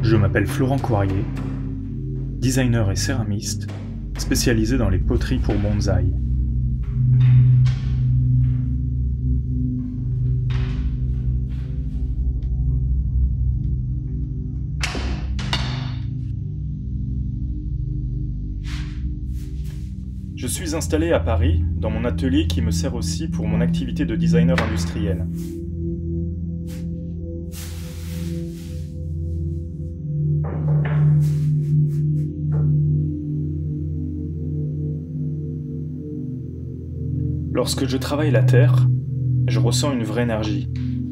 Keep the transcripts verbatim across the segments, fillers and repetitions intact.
Je m'appelle Florent Coirier, designer et céramiste, spécialisé dans les poteries pour bonsaï. Je suis installé à Paris, dans mon atelier qui me sert aussi pour mon activité de designer industriel. Lorsque je travaille la terre, je ressens une vraie énergie.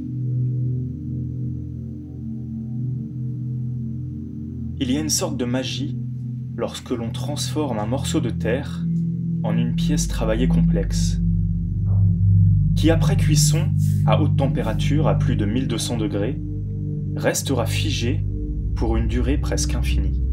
Il y a une sorte de magie lorsque l'on transforme un morceau de terre en une pièce travaillée complexe, qui après cuisson, à haute température, à plus de mille deux cents degrés, restera figée pour une durée presque infinie.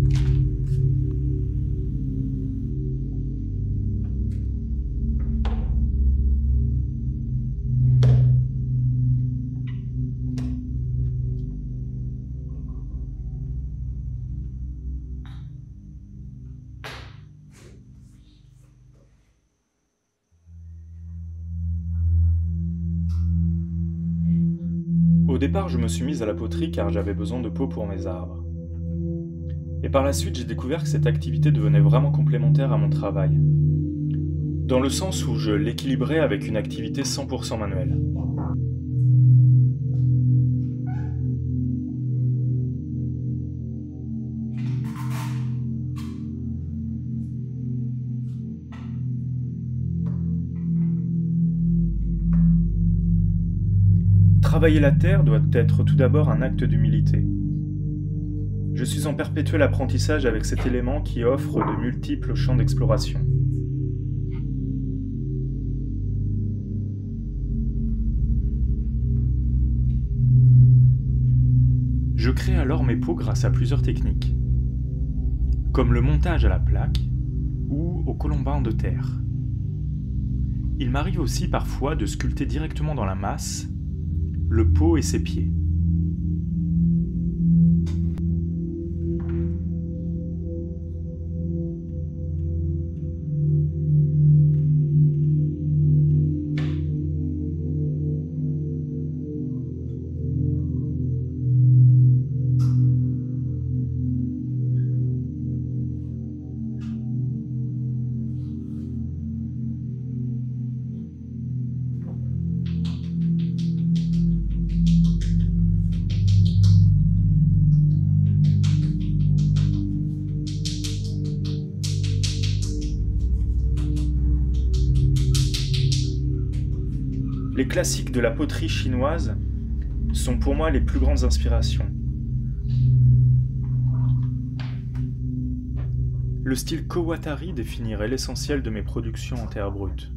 Au départ, je me suis mise à la poterie car j'avais besoin de peau pour mes arbres. Et par la suite, j'ai découvert que cette activité devenait vraiment complémentaire à mon travail, dans le sens où je l'équilibrais avec une activité cent pour cent manuelle. Travailler la terre doit être tout d'abord un acte d'humilité. Je suis en perpétuel apprentissage avec cet élément qui offre de multiples champs d'exploration. Je crée alors mes pots grâce à plusieurs techniques, comme le montage à la plaque ou au colombin de terre. Il m'arrive aussi parfois de sculpter directement dans la masse le pot et ses pieds. Les classiques de la poterie chinoise sont pour moi les plus grandes inspirations. Le style Kowatari définirait l'essentiel de mes productions en terre brute.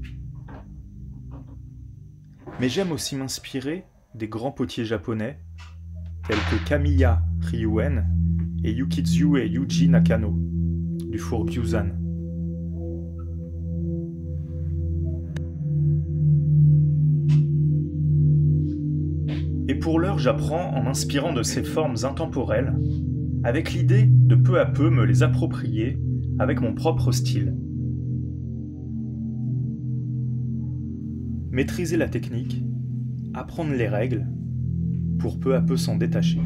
Mais j'aime aussi m'inspirer des grands potiers japonais tels que Kamiya Ryuen et Yukitsue Yuji Nakano du four Gyuzan. Et pour l'heure, j'apprends en m'inspirant de ces formes intemporelles, avec l'idée de peu à peu me les approprier avec mon propre style. Maîtriser la technique, apprendre les règles, pour peu à peu s'en détacher.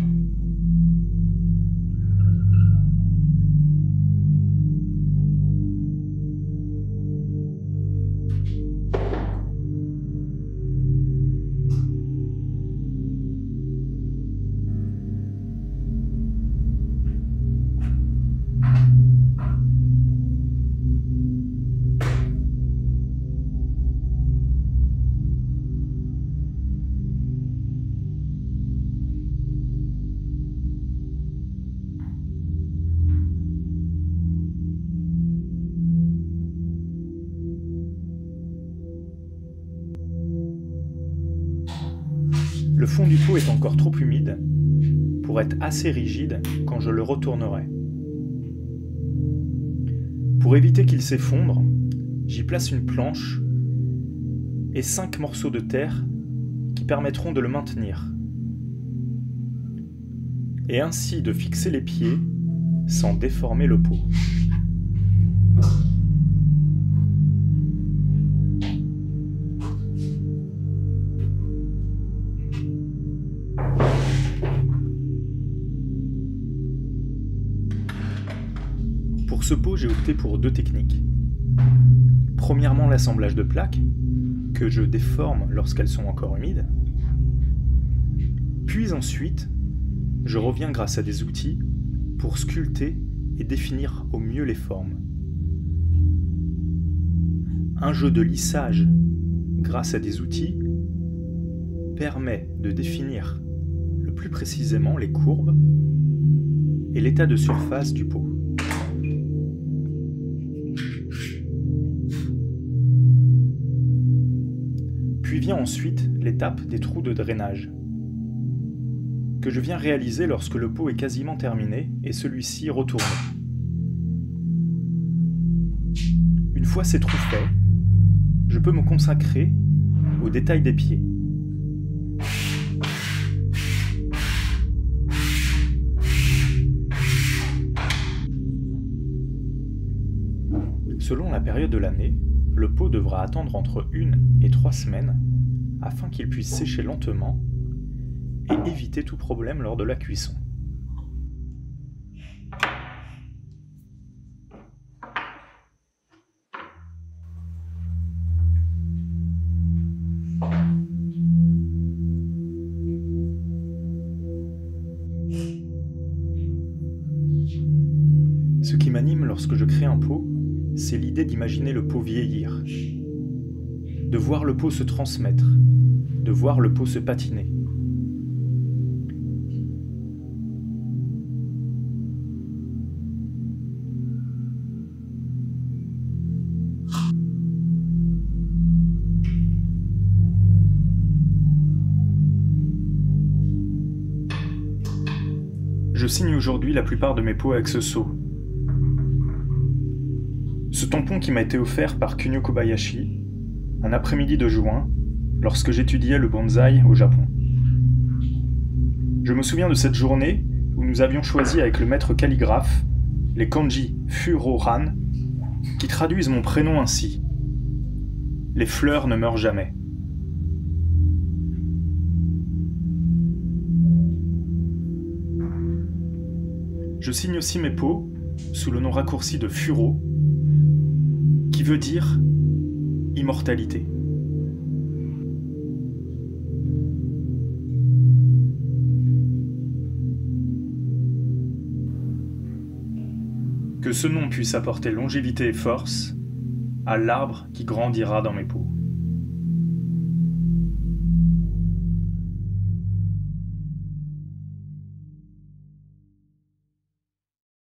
Le fond du pot est encore trop humide pour être assez rigide quand je le retournerai. Pour éviter qu'il s'effondre, j'y place une planche et cinq morceaux de terre qui permettront de le maintenir. et ainsi de fixer les pieds sans déformer le pot. Pour ce pot, j'ai opté pour deux techniques. Premièrement, l'assemblage de plaques, que je déforme lorsqu'elles sont encore humides. Puis ensuite, je reviens grâce à des outils pour sculpter et définir au mieux les formes. Un jeu de lissage grâce à des outils permet de définir le plus précisément les courbes et l'état de surface du pot. Puis vient ensuite l'étape des trous de drainage, que je viens réaliser lorsque le pot est quasiment terminé et celui-ci retourné. Une fois ces trous faits, je peux me consacrer au détail des pieds. Selon la période de l'année, le pot devra attendre entre une et trois semaines afin qu'il puisse sécher lentement et éviter tout problème lors de la cuisson. Ce qui m'anime lorsque je crée un pot, c'est l'idée d'imaginer le pot vieillir, de voir le pot se transmettre, de voir le pot se patiner. Je signe aujourd'hui la plupart de mes pots avec ce seau. Ce tampon qui m'a été offert par Kunio Kobayashi, un après-midi de juin, lorsque j'étudiais le bonsaï au Japon. Je me souviens de cette journée où nous avions choisi avec le maître calligraphe les kanji Furo-ran, qui traduisent mon prénom ainsi. Les fleurs ne meurent jamais. Je signe aussi mes pots sous le nom raccourci de Furo, qui veut dire immortalité. Que ce nom puisse apporter longévité et force à l'arbre qui grandira dans mes pots.